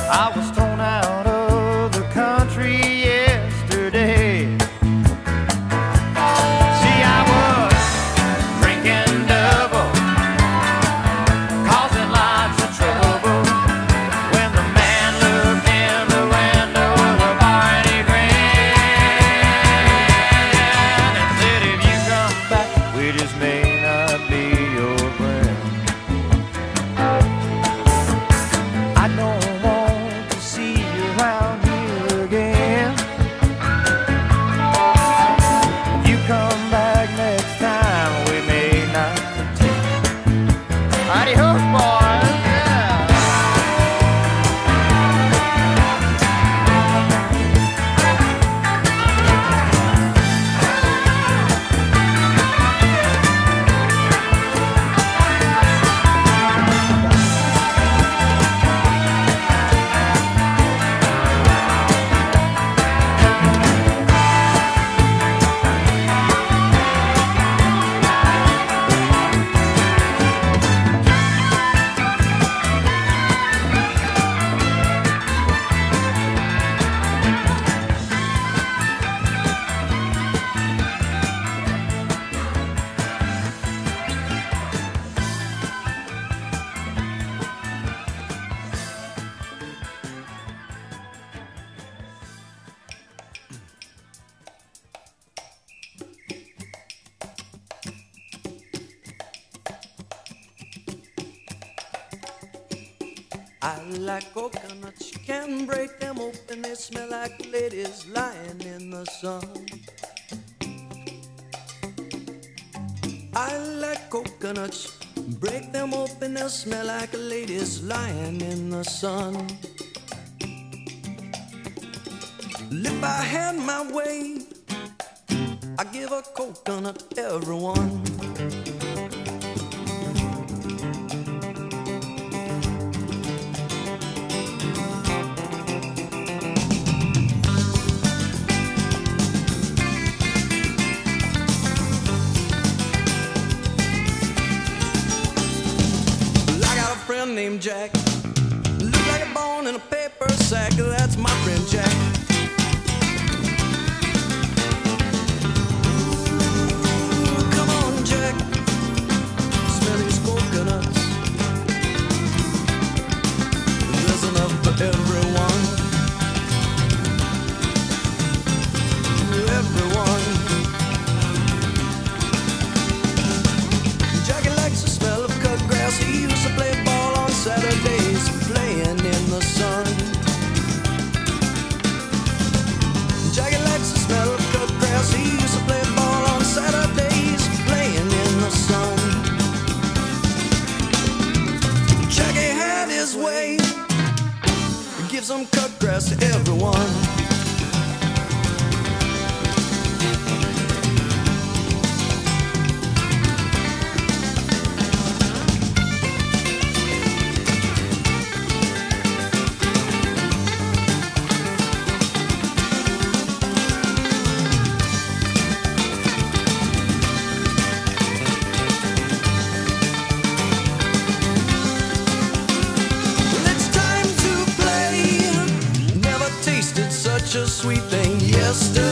I was thrown out of the country yesterday. See, I was drinking double, causing lots of trouble. When the man looked in the window of the bar and he grinned and said, if you come back, we just may not be your friend. I don't want to see you around here again. If you come back next time, we may not pretend. Adios, boys. Yeah. I like coconuts, you can break them open, they smell like ladies lying in the sun. I like coconuts, break them open, they'll smell like ladies lying in the sun. If I had my way, I'd give a coconut to everyone. Named Jack, look like a bone in a paper sack. That's my friend Jack. Ooh, come on, Jack, smell these coconuts. There's enough for everyone. Everyone. Jackie likes the smell of cut grass. He used to play ball Saturdays playing in the sun. Jackie likes the smell of cut grass. He used to play ball on Saturdays playing in the sun. Jackie had his way, give some cut grass to everyone. Such a sweet thing yesterday.